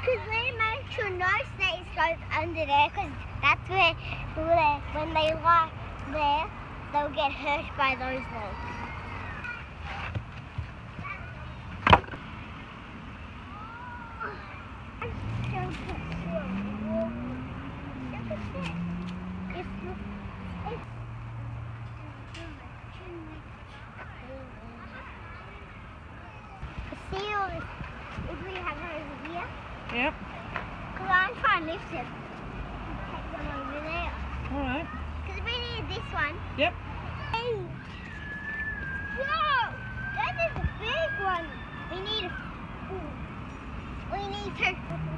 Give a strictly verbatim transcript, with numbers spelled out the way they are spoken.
Because we make sure no snakes goes under there, because that's where, where when they lie there, they'll get hurt by those logs. The seal is, if we have her over here. Yep. Because I'm trying to lift him. Take them over there. Alright. Because we need this one. Yep. Hey! Whoa! That is a big one. We need, we need to